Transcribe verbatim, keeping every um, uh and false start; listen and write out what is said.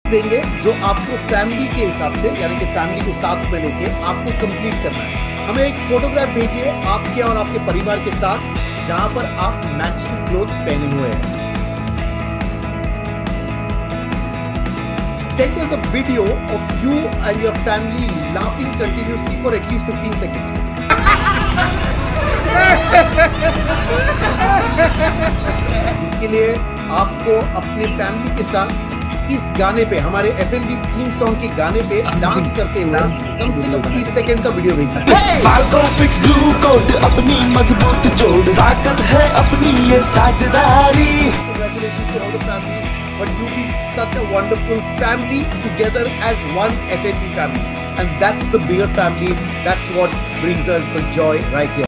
देंगे जो आपको फैमिली के हिसाब से, यानी कि फैमिली को साथ में लेके आपको कंप्लीट करना है। हमें एक फोटोग्राफ भेजिए आपके और आपके परिवार के साथ जहां पर आप मैचिंग क्लोथ्स पहने हुए हैं। Send us a video of you and your family laughing continuously for at least fifteen seconds. इसके लिए आपको अपने फैमिली के साथ इस गाने पे, हमारे F N B theme song के गाने पे डांस करते हुए कम से कम तीस सेकंड का वीडियो भेजना। फाल्कोफिक्स ब्लू कोट अपनी मजबूत जोड़, ताकत है अपनी ये साझेदारी। Congratulations to all the families, but you've been such a wonderful family together as one F N B family, and that's the bigger family. That's what brings us the joy right here.